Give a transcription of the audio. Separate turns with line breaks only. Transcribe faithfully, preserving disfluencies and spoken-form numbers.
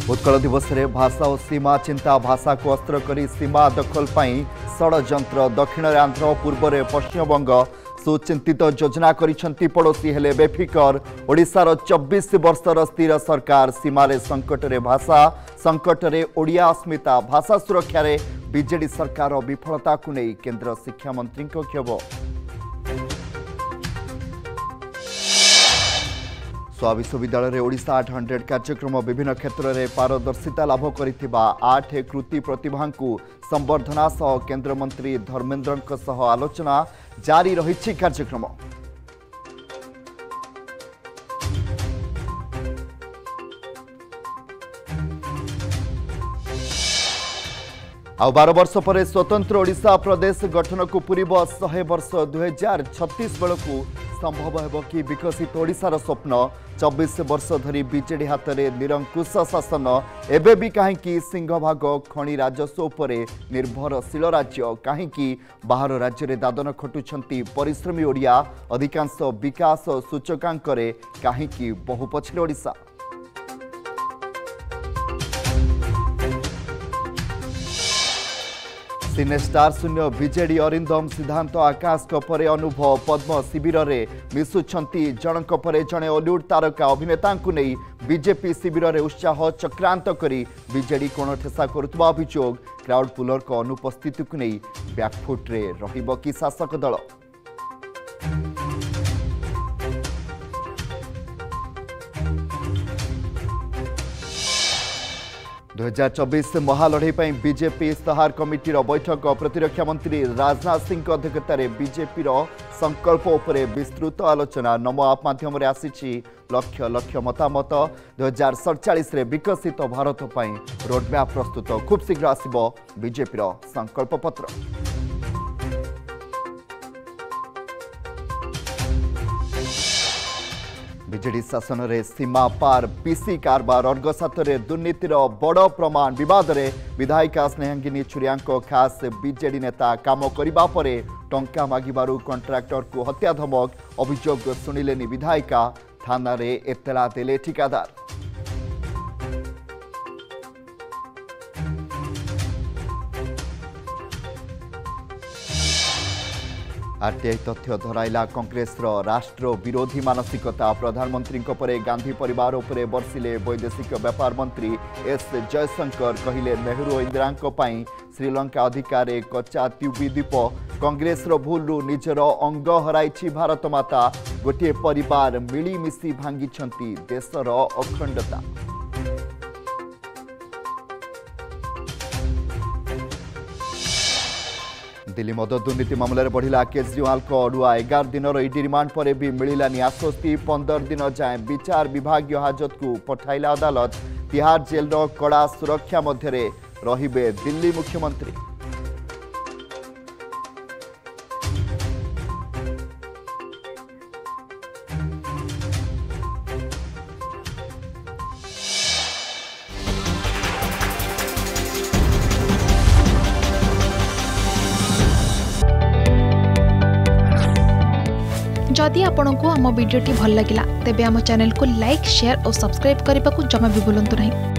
उत्कल दिवस रे भाषा और सीमा चिंता भाषा को अस्त्र करी सीमा दखल पाई षड्यंत्र दक्षिण आंध्र पूर्व रे पश्चिमबंग सुचिंतित योजना करिसेंती पड़ोसी हेले बेफिकर ओडिशार चौबीस वर्षर स्थिर सरकार सीमारे संकट रे भाषा संकट रे ओडिया अस्मिता भाषा सुरक्षा रे बीजेडी सरकार विफलता को नहीं केंद्र शिक्षा मंत्री को क्षोभ। स्वा विश्वविद्यालय ओडिशा आठ हंड्रेड कार्यक्रम विभिन्न क्षेत्र में पारदर्शिता लाभ करिथिबा आठ कृति प्रतिभा को संवर्धना सह केंद्र मंत्री धर्मेंद्र सह आलोचना जारी रही कार्यक्रम। आ बारह वर्ष पर स्वतंत्र ओडिशा प्रदेश गठन को पूर्व शहे वर्ष दुई हजार छत्तीस बेलू संभव है कि विकसित ओडिशार स्वप्न चौबीस वर्ष धरी बीजेडी हाथ में निरंकुश शासन एबे भी कहीं सिंहभाग खनि राजस्व उपरे निर्भरशील राज्य कहीं बाहर राज्य में दादन खटुंट परिश्रमी ओडिया अधिकांश विकास सूचकांक कहीं बहु पछरे ओडिशा। सिने स्टार शून्य बीजेडी अरिंदम सिद्धांत आकाश परे अनुभव पद्म शिविर रे मिशुछंती जनक परे जड़े हॉलीवुड तारका अभिनेता को नहीं बीजेपी शिविर रे उत्साह चक्रांत करी बीजेडी कोण ठेसा करुवा अभियोग क्राउड पुलर को अनुपस्थिति को नहीं बैकफुट रे रहिबो कि शासक दल। दुई हजार चौबीस महालढ़ई बीजेपी इस्ताहार कमिटीर बैठक प्रतिरक्षा मंत्री राजनाथ सिंह अध्यक्षतार बीजेपी संकल्प उपरे विस्तृत आलोचना नमो आप माध्यम आसी लक्ष लक्ष मतामत दुई हजार सड़चाश विकसित भारत पर रोडमैप प्रस्तुत खूब शीघ्र आसिबो बीजेपी संकल्प पत्र। बीजेडी शासन रे सीमा पार पीसी कारबार अर्ग सातरे दुर्नीतिर बड़ प्रमाण विवाद रे विधायिका स्नेहांगिनी छुरिया खास बीजेडी नेता काम करिबा परे टंका मागिबारु कंट्राक्टर को हत्या धमक अभियोग सुनिलेनी विधायिका थाना रे एतला देले ठिकादार। आरटीआई तथ्य धराइला कांग्रेस राष्ट्र विरोधी मानसिकता प्रधानमंत्री परे गांधी परिवार उपरे बर्षिले वैदेशिक व्यापार मंत्री एस जयशंकर कहिले नेहरू इंदिरा श्रीलंका अधिकार कच्चा ट्यूबी द्वीप कांग्रेस भूल निजर अंग हराई भारत माता गोटे परिवार मिलीमिशी भांगी देशर अखंडता। दिल्ली मद दुर्नीति मामलें बढ़िला केजरीवाल को अड़ुआ एगार दिन ईडी रिमांड पर भी मिलानी आश्वस्ति पंदर दिन जाए विचार विभाग हाजत को पठाइला अदालत तिहार जेल कड़ा सुरक्षा मध्य रहिबे दिल्ली मुख्यमंत्री।
जदि आपंक आम भिडी भल लगा तेब आम चैनल को लाइक शेयर और सब्सक्राइब करने को जमा भी भूलु नहीं।